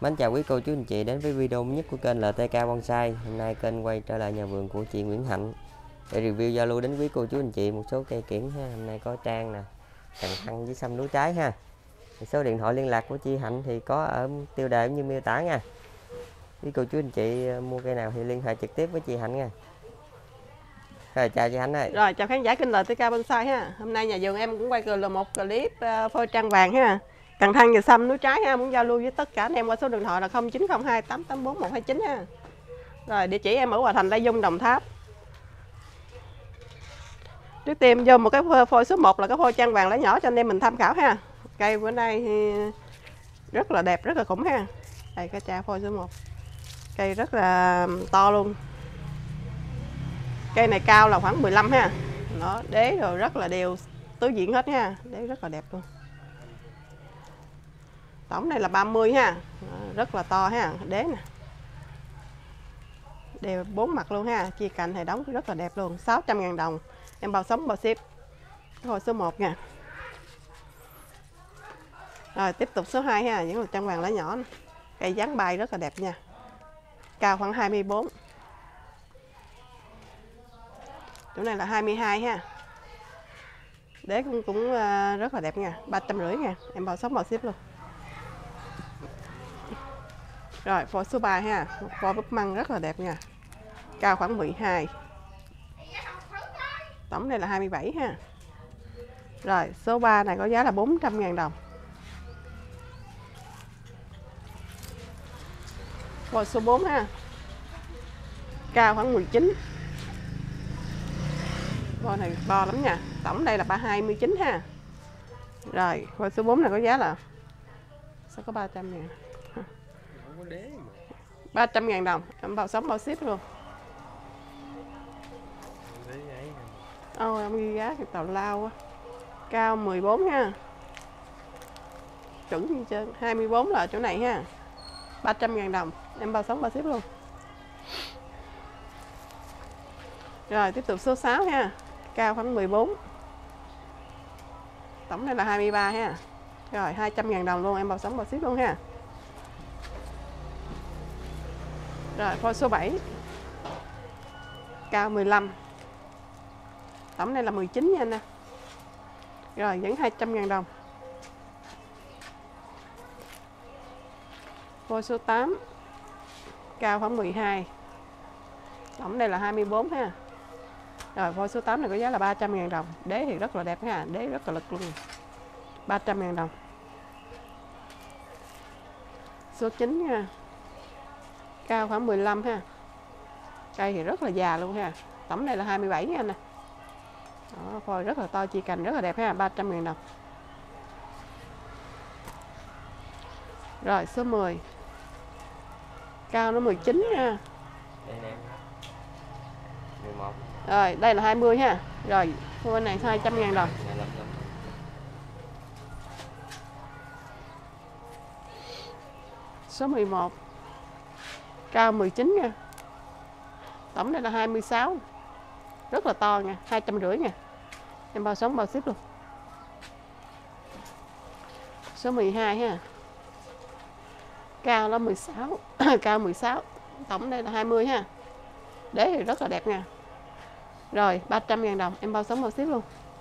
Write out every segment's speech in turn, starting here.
Mến chào quý cô chú anh chị đến với video mới nhất của kênh LTK Bonsai. Hôm nay kênh quay trở lại nhà vườn của chị Nguyễn Hạnh để review giao lưu đến quý cô chú anh chị một số cây kiểng ha. Hôm nay có trang nè, cành thăng với sâm núi trái ha. Số điện thoại liên lạc của chị Hạnh thì có ở tiêu đề cũng như miêu tả nha. Quý cô chú anh chị mua cây nào thì liên hệ trực tiếp với chị Hạnh nha. Rồi, chào chị Hạnh ơi. Rồi, chào khán giả kênh LTK Bonsai ha. Hôm nay nhà vườn em cũng quay một clip phôi trang vàng ha. Cành thăng và sâm núi trái ha, muốn giao lưu với tất cả anh em qua số điện thoại là 0902 884 129 ha. Rồi, địa chỉ em ở Hòa Thành, Lai Dung, Đồng Tháp. Trước tiên vô một cái phôi số 1 là cái phôi trang vàng lá nhỏ cho anh em mình tham khảo ha. Cây bữa nay thì rất là đẹp, rất là khủng ha. Đây cái cha phôi số 1. Cây rất là to luôn. Cây này cao là khoảng 15 ha. Nó đế rồi rất là đều tứ diện hết ha, đế rất là đẹp luôn. Tổng này là 30 ha. Đó, rất là to ha, đế nè. Đều 4 mặt luôn ha, chia cành thì đóng rất là đẹp luôn, 600.000 đồng. Em bao sống bao ship. Thôi số 1 nha. Rồi tiếp tục số 2 ha, những là trang vàng lá nhỏ này. Cây dáng bay rất là đẹp nha. Cao khoảng 24. Chỗ này là 22 ha. Đế cũng rất là đẹp nha, 350 nha. Em bao sống bao ship luôn. Rồi phôi số 3 ha, phôi búp măng rất là đẹp nha. Cao khoảng 12. Tổng này là 27 ha. Rồi số 3 này có giá là 400.000 đồng. Phôi số 4 ha. Cao khoảng 19. Phôi này to lắm nha. Tổng đây là 329 ha. Rồi phôi số 4 này có giá là sao có 300.000. 300.000 đồng, em bao sống bao ship luôn. Em ghi giá cái tàu lao quá. Cao 14 ha. Chuẩn như trên, 24 là chỗ này ha. 300.000 đồng, em bao sống bao ship luôn. Rồi tiếp tục số 6 ha. Cao khoảng 14. Tổng này là 23 ha. Rồi 200.000 đồng luôn, em bao sống bao ship luôn ha. Rồi phôi số 7. Cao 15. Tổng này là 19 nha anh nè. Rồi vẫn 200.000 đồng. Phôi số 8. Cao khoảng 12. Tổng đây là 24 ha. Rồi phôi số 8 này có giá là 300.000 đồng. Đế thì rất là đẹp ha, đế rất là lực luôn. 300.000 đồng. Số 9 ha. Cao khoảng 15 ha. Cây thì rất là già luôn ha. Tổng này là 27 nha anh nè. Đó, phôi rất là to, chia cành rất là đẹp ha, 300.000 đồng. Rồi số 10. Cao nó 19 nha. 11. Rồi đây là 20 ha. Rồi phôi này 200.000 đồng. Số 11. Cao 19 nha. Tổng này là 26. Rất là to nha, 250 nha. Em bao sống bao ship luôn. Số 12 ha. Cao là 16. Cao 16. Tổng đây là 20 ha. Đế thì rất là đẹp nha. Rồi 300.000 đồng, em bao sống bao ship luôn.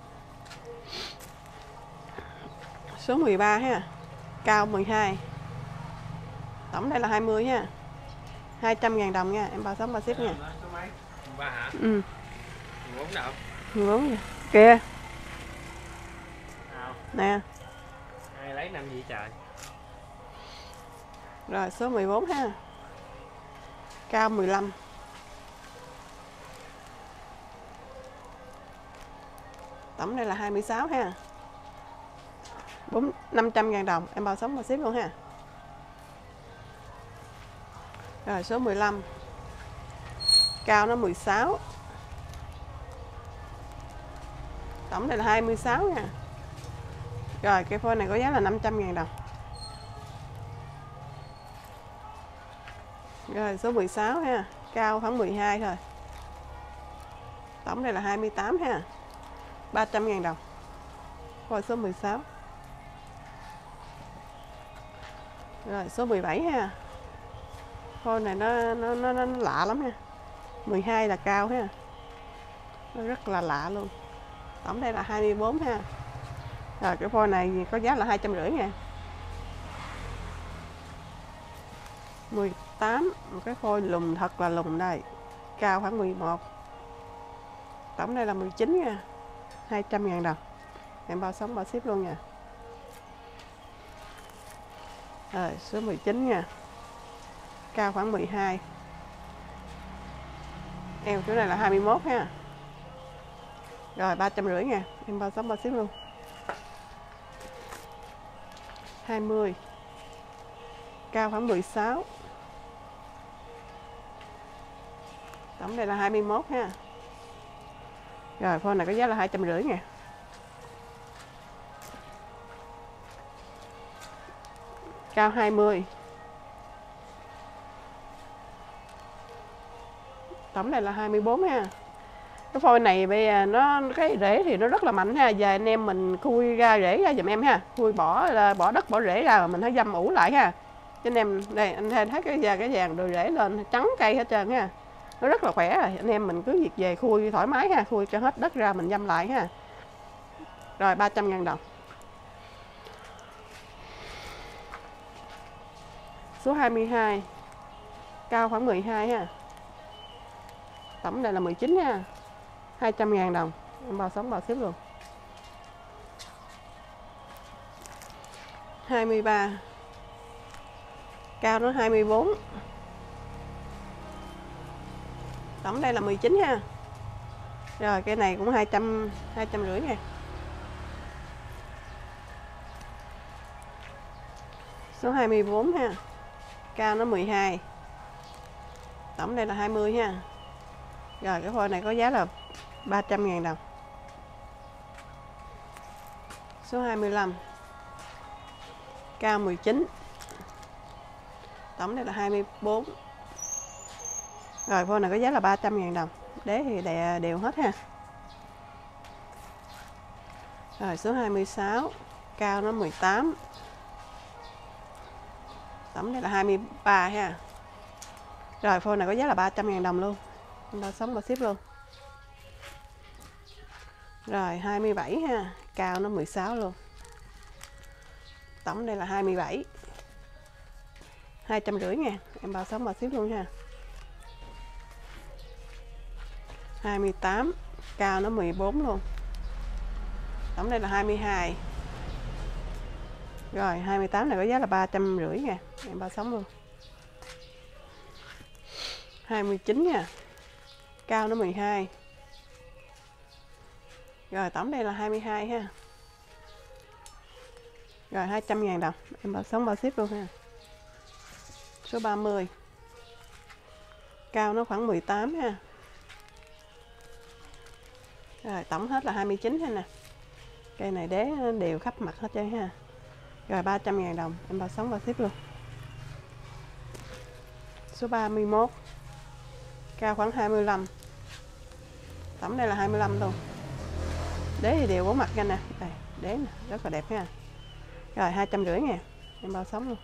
Số 13 ha. Cao 12. Tổng đây là 20 ha. 200.000 đồng nha, em bao sống bao ship nha. Số mấy? 13 hả? Ừ. 14 đâu? 14 nha. Kìa. Nào. Nè. Ai lấy năm gì trời? Rồi số 14 ha. Cao 15. Tổng đây là 26 ha. 500.000 đồng, em bao sống bao ship luôn ha. Rồi số 15. Cao nó 16. Tổng đây là 26 nha. Rồi cây phôi này có giá là 500.000 đồng. Rồi số 16 ha. Cao khoảng 12 thôi. Tổng đây là 28 ha. 300.000 đồng. Phôi số 16. Rồi số 17 ha. Phôi này nó lạ lắm nha. 12 là cao ha. Nó rất là lạ luôn. Tổng đây là 24 ha. Rồi cái phôi này có giá là 250 ngàn. 18, một cái phôi lùn thật là lùn đây. Cao khoảng 11. Tổng đây là 19 nha. 200 ngàn đồng. Em bao sống bao ship luôn nha. Rồi số 19 nha. Cao khoảng 12. Eo chỗ này là 21 ha. Rồi 350 ngàn. Em bao sống bao ship luôn. 20. Cao khoảng 16. Tổng đây là 21 ha. Rồi phôi này có giá là 250 ngàn. Cao 20. Tổng này là 24 ha. Cái phôi này bây giờ nó cái rễ thì nó rất là mạnh ha. Giờ anh em mình khui ra rễ ra giùm em ha. Khui bỏ đất bỏ rễ ra rồi mình hãy dăm ủ lại ha. Cho anh em đây anh thấy cái vàng đồ rễ lên trắng cây hết trơn ha. Nó rất là khỏe rồi. Anh em mình cứ việc về khui thoải mái ha. Khui cho hết đất ra mình dăm lại ha. Rồi 300 ngàn đồng. Số 22. Cao khoảng 12 ha. Tổng này là 19 ha. 200 ngàn đồng. Em bao sống bao ship luôn. 23. Cao nó 24. Tổng đây là 19 ha. Rồi cái này cũng 250 ngàn. Số 24 ha. Cao nó 12. Tổng đây là 20 ha. Rồi cái phôi này có giá là 300 ngàn đồng. Số 25. Cao 19. Tổng đây là 24. Rồi phôi này có giá là 300 ngàn đồng. Đế thì đều hết ha. Rồi số 26. Cao nó 18. Tổng đây là 23 ha. Rồi phôi này có giá là 300 ngàn đồng luôn. Bao sống bao ship luôn. Rồi 27 ha. Cao nó 16 luôn. Tổng đây là 27. 250 ngàn. Em bao sống bao ship luôn ha. 28. Cao nó 14 luôn. Tổng đây là 22. Rồi 28 này có giá là 350 ngàn. Em bao sống luôn. 29 nha. Cao nó 12. Rồi tổng đây là 22 ha. Rồi 200 ngàn đồng. Em bao sống bao ship luôn ha. Số 30. Cao nó khoảng 18 ha. Rồi tổng hết là 29 ha nè. Cây này đế đều khắp mặt hết trơn ha. Rồi 300 ngàn đồng. Em bao sống bao ship luôn. Số 31. Cao khoảng 25. Tổng đây là 25 luôn. Đế thì đều có mặt ra nè. Đây, đế nè, rất là đẹp ha. Rồi 250 ngàn. Em bao sống luôn.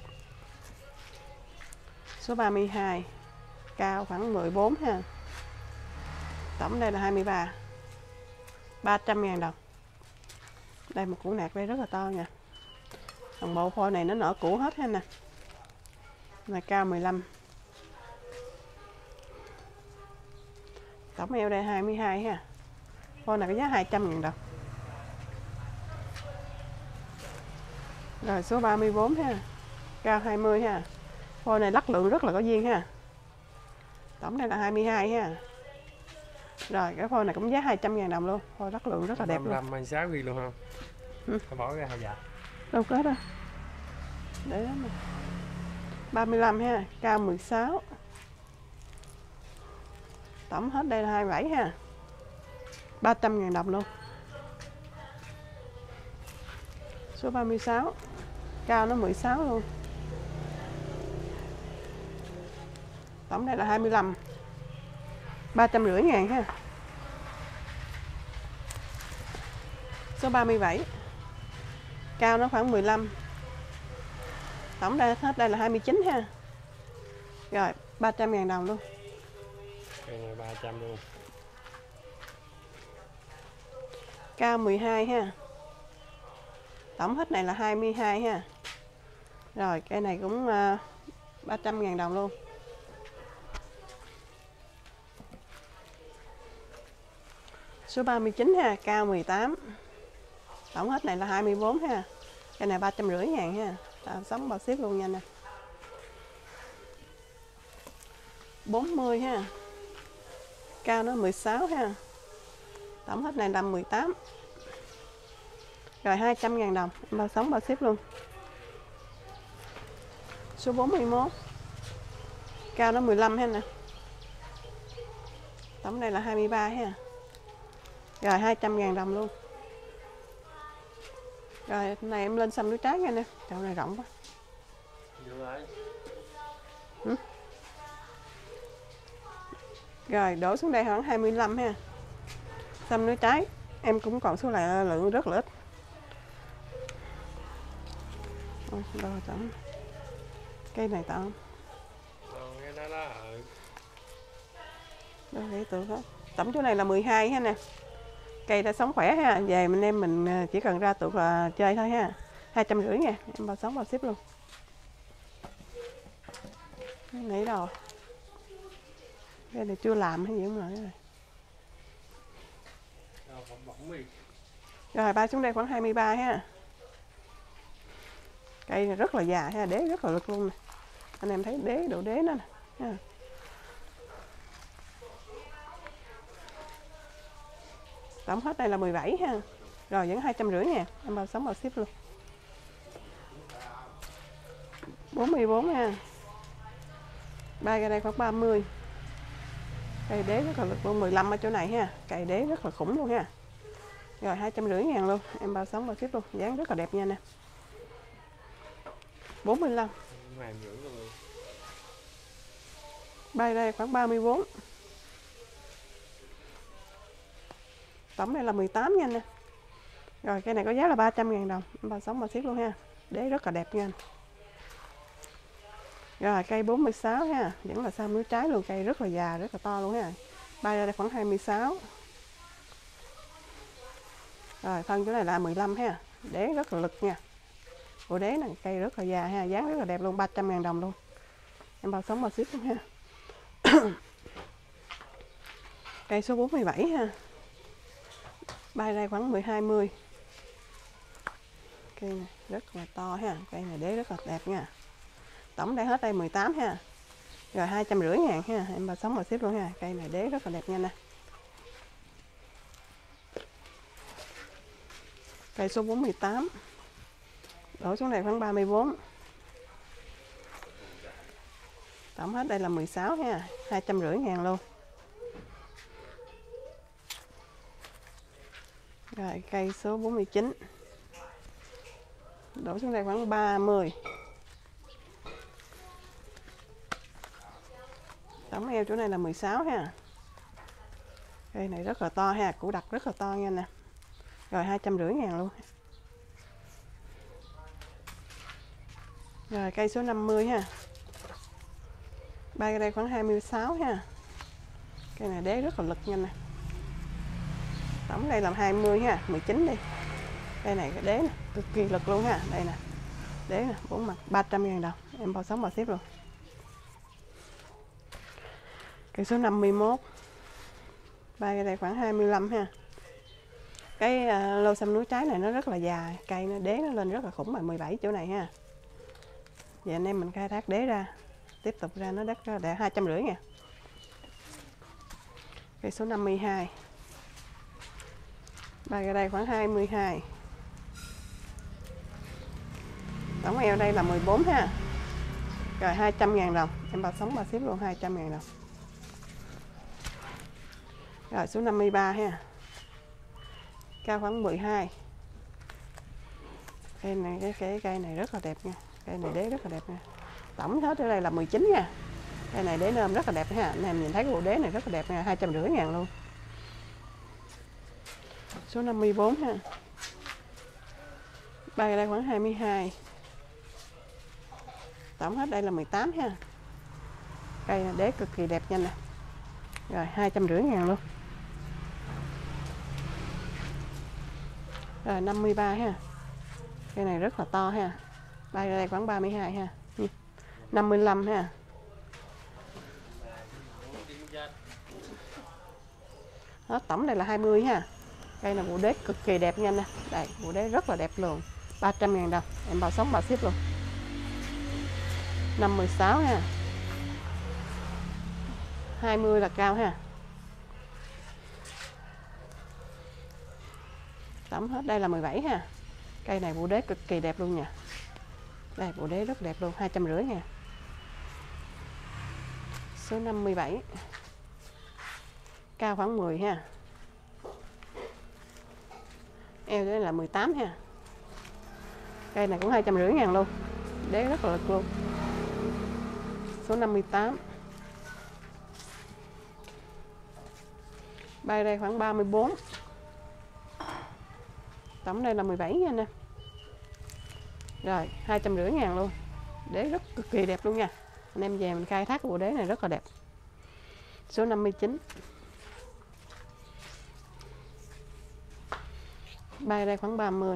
Số 32. Cao khoảng 14 ha. Tổng đây là 23. 300 ngàn đồng. Đây một củ nạc đây rất là to nha. Toàn bộ phôi này nó nở củ hết ha nè. Là cao 15. Tổng eo đây 22 ha. Phôi này có giá 200 ngàn đồng. Rồi số 34 ha. Cao 20 ha. Phôi này lắc lượng rất là có duyên ha. Tổng đây là 22 ha. Rồi cái phôi này cũng giá 200 ngàn đồng luôn. Phôi lắc lượng rất là đẹp luôn. 26 ghi luôn không? Phải bỏ ra hồi dạ. Đâu có đâu. Để đó mà. 35 ha. Cao 16. Tổng hết đây là 27 ha. 300 ngàn đồng luôn. Số 36. Cao nó 16 luôn. Tổng đây là 25. 350 ngàn ha. Số 37. Cao nó khoảng 15. Tổng ra hết đây là 29 ha. Rồi 300.000 đồng luôn. Cây này 300 luôn. Cao 12 ha. Tổng hết này là 22 ha. Rồi cây này cũng 300.000 đồng luôn. Số 39 ha, cao 18. Tổng hết này là 24 ha. Cây này 350.000 ha. Sống bao ship luôn nha nè. 40 ha. Cao nó 16 ha. Tổng hết này là 18. Rồi 200.000 đồng, em bao sống bao ship luôn. Số 41. Cao nó 15 ha nè. Tổng này là 23 ha. Rồi 200.000 đồng luôn. Rồi này em lên xăm núi trái nha nè. Chỗ này rộng quá. Rồi đổ xuống đây khoảng 25 ha. Xăm núi trái em cũng còn số lại lượng rất là ít. Đâu tổng. Cây này tổng. Cái đó đó. Đâu để tượng hết. Tổng chỗ này là 12 ha nè. Cây đã sống khỏe ha. Về mình em mình chỉ cần ra tượng là chơi thôi ha. 250 nha. Em bao sống bao ship luôn. Cái này đâu. Cái này chưa làm hay gì không rồi. Rồi ba xuống đây khoảng 23 ha. Cây này rất là già ha, đế rất là lực luôn nè. Anh em thấy đế, độ đế nó nè. Ha. Tổng hết đây là 17 ha. Rồi vẫn 250 nha. Em bao sống bao ship luôn. 44 ha. Ba cái đây khoảng 30. Cây đế rất là lực luôn, 15 ở chỗ này ha. Cây đế rất là khủng luôn ha. Rồi 250.000 luôn. Em bao sống bao ship luôn. Dáng rất là đẹp nha nè. 45. Bay đây khoảng 34. Tổng đây là 18 nha nè. Rồi cây này có giá là 300.000 đồng. Em bao sống bao ship luôn ha. Đế rất là đẹp nha. Rồi cây 46 ha. Vẫn là xăm núi trái luôn. Cây rất là già, rất là to luôn ha. Bay ra đây khoảng 26. Rồi phân chỗ này là 15 ha. Đế rất là lực nha. Bộ đế này cây rất là già ha. Dáng rất là đẹp luôn. 300.000 đồng luôn. Em bao sống bao ship luôn ha. Cây số 47 ha. Bay đây khoảng 10-20. Cây này rất là to ha. Cây này đế rất là đẹp nha. Tổng đây hết đây 18 ha. Rồi 250.000 ha. Em bao sống bao ship luôn ha. Cây này đế rất là đẹp nha nè. Cây số 48. Đổ xuống này khoảng 34. Tổng hết đây là 16 ha. 250.000 luôn. Rồi cây số 49. Đổ xuống đây khoảng 30. Tổng eo chỗ này là 16 ha. Cây này rất là to ha, củ đặc rất là to nha nè. Rồi 250.000 luôn. Rồi cây số 50 ha. Bay ra đây khoảng 26 ha. Cây này đế rất là lực nha nè. Tổng đây là 20 ha, 19 đi. Đây này cái đế nè, cực kỳ lực luôn ha. Đây nè. Đế nè, 4 mặt 300.000 đồng. Em bao sống bao ship luôn. Cây số 51. Bay ra đây khoảng 25 ha. Cái lô xăm núi trái này nó rất là dài, cây nó đế nó lên rất là khủng, mà 17 chỗ này ha. Vậy anh em mình khai thác đế ra, tiếp tục ra nó đất để 250 nha. Cây số 52. Bay ra đây khoảng 22. Tổng eo đây là 14 ha. Rồi 200.000 đồng. Em bao sống bao ship luôn, 200.000 đồng. Rồi số 53 ha. Cao khoảng 12. Cây này cái cây này rất là đẹp nha. Cây này đế rất là đẹp nha. Tổng hết ở đây là 19 nha. Cây này đế nôm rất là đẹp ha. Anh em nhìn thấy cái bộ đế này rất là đẹp nha, 250.000 luôn. Số 54 ha. Bay đây khoảng 22. Tổng hết đây là 18 ha. Cây này đế cực kỳ đẹp nha nè. Rồi 250.000 luôn. Rồi 53 ha. Cây này rất là to ha. Bay ra đây khoảng 32 ha. 55 ha. Đó, tổng đây là 20 ha. Cây này bộ đế cực kỳ đẹp nha nè. Đây, bộ đế rất là đẹp luôn. 300.000 đồng. Em bao sống bao ship luôn. 56 ha. 20 là cao ha. Tổng hết đây là 17 ha. Cây này bộ đế cực kỳ đẹp luôn nha. Đây, bộ đế rất đẹp luôn, 250 nha. Số 57. Cao khoảng 10 ha. Eo đây là 18 ha. Cây này cũng 250.000 luôn. Đế rất là lực luôn. Số 58. Bay đây khoảng 34. Tổng đây là 17 nha nè. Rồi 250.000 luôn. Đế rất cực kỳ đẹp luôn nha. Anh em về mình khai thác bộ đế này rất là đẹp. Số 59. Bay đây khoảng 30.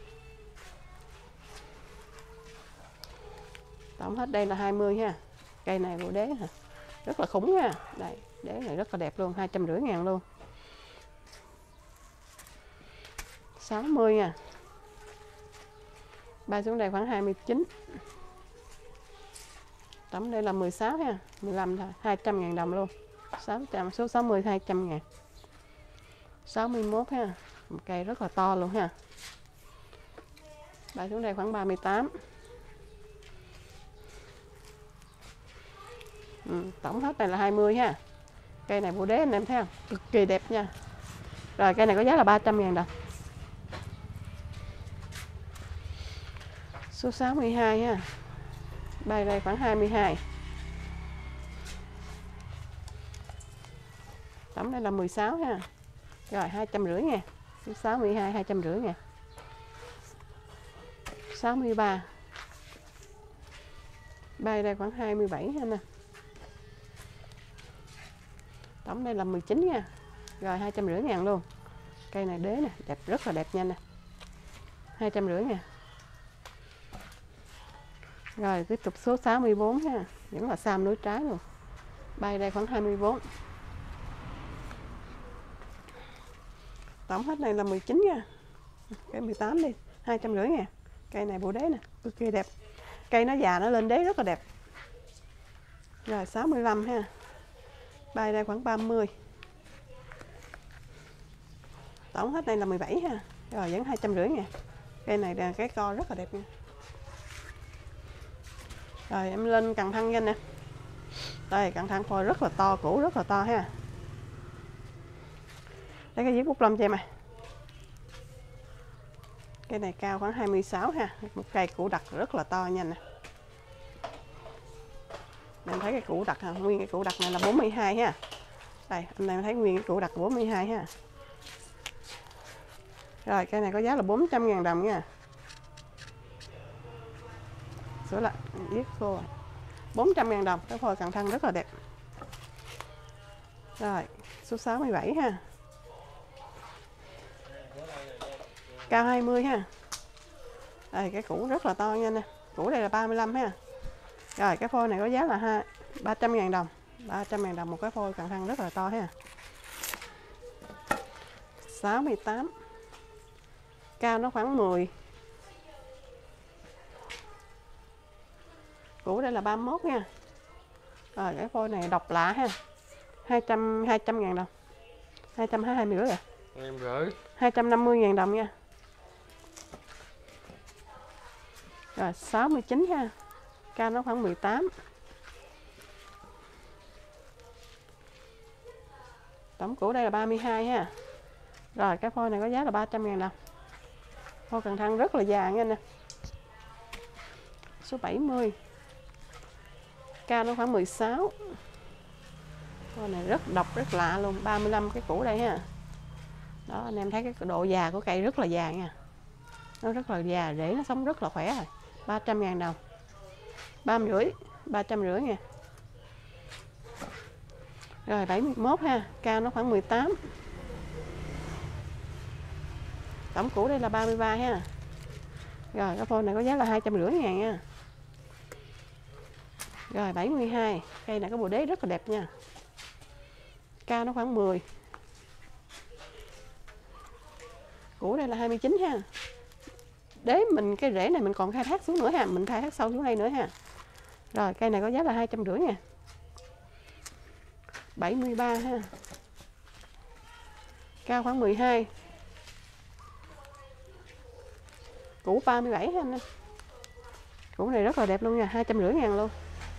Tổng hết đây là 20 ha. Cây này bộ đế hả? Rất là khủng nha. Đây, đế này rất là đẹp luôn, 250.000 luôn. 60 nha. Bay xuống đây khoảng 29. Tổng đây là 16 ha, 15 thôi, 200.000 đồng luôn. 600, số 60 200.000. 61 ha. Một cây rất là to luôn ha. Bay xuống đây khoảng 38. Tổng hết này là 20 ha. Cây này bộ đế anh em thấy không? Cực kỳ đẹp nha. Rồi cây này có giá là 300.000 đồng. Số 62 ha. Bay đây khoảng 22. Tổng đây là 16 ha. Rồi 250.000. Số 62 250.000. 63. Bay đây khoảng 27 ha nè. Tổng đây là 19 nha. Rồi 250.000 luôn. Cây này đế nè, đẹp rất là đẹp nha nè. 250.000. Rồi tiếp tục số 64 ha. Vẫn là sam núi trái luôn. Bay đây khoảng 24. Tổng hết này là 19 nha. Cái 18 đi, 250.000. Cây này bộ đế nè, cực kỳ đẹp. Cây nó già nó lên đế rất là đẹp. Rồi 65 ha. Bay đây khoảng 30. Tổng hết này là 17 ha. Rồi vẫn 250.000. Cây này là cái co rất là đẹp nha. Rồi em lên cần thăng nha nè. Đây cần thăng phôi rất là to, củ rất là to ha. Lấy cái viết bút lông cho em ơi. Cây này cao khoảng 26 ha. Một cây củ đặc rất là to nha nè. Em thấy cái củ đặc ha, nguyên cái củ đặc này là 42 ha. Đây, anh em thấy nguyên cái củ đặc 42 ha. Rồi cây này có giá là 400.000 đồng nha. Sửa lại, viết phôi 400.000 đồng, cái phôi cần thăng rất là đẹp. Rồi, số 67 ha. Cao 20 ha. Đây cái củ rất là to nha nè. Củ đây là 35 ha. Rồi cái phôi này có giá là 300.000 đồng. 300.000 đồng một cái phôi cần thăng rất là to ha. 68. Cao nó khoảng 10. Củ đây là 31 nha. Rồi cái phôi này độc lạ ha. 200.000 đồng. 220 rồi. Em gửi 250.000 đồng nha. Rồi 69 ha. Cao nó khoảng 18. Tổng củ đây là 32 ha. Rồi cái phôi này có giá là 300.000 đồng. Phôi cần thăng rất là già nha nè. Số 70. Cao nó khoảng 16. Phôi này rất độc, rất lạ luôn. 35 cái củ đây ha. Đó anh em thấy cái độ già của cây rất là già nha. Nó rất là già, rễ nó sống rất là khỏe rồi. 300.000 đồng. 30,5, 350 nha. Rồi 71 ha, cao nó khoảng 18. Tổng củ đây là 33 ha. Rồi cái phôi này có giá là 250 ngàn nha. Rồi 72, cây này có bồ đế rất là đẹp nha. Cao nó khoảng 10. Củ đây là 29 ha. Đế mình cái rễ này mình còn khai thác xuống nữa ha, mình khai thác sâu xuống đây nữa ha. Rồi cây này có giá là 250 nha. 73 ha. Cao khoảng 12. Củ 37 ha anh em. Củ này rất là đẹp luôn nha, 250 ngàn luôn.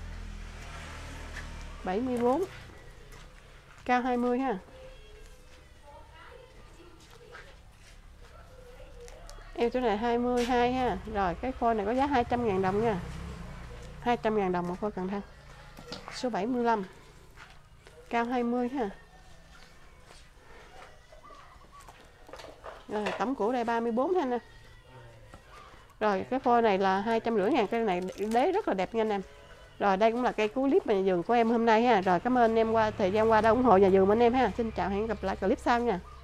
74. Cao 20 ha. Eo chỗ này 22 ha. Rồi cái phôi này có giá 200 ngàn đồng nha. 200 ngàn đồng một phôi cần thăng. Số 75. Cao 20 ha. Rồi tấm củ đây 34 ha anh em. Rồi cái phôi này là 250 ngàn, cây này đế rất là đẹp nha anh em. Rồi đây cũng là cây cứu clip nhà vườn của em hôm nay ha. Rồi cảm ơn anh em qua thời gian qua đã ủng hộ nhà vườn của anh em ha. Xin chào, hẹn gặp lại clip sau nha.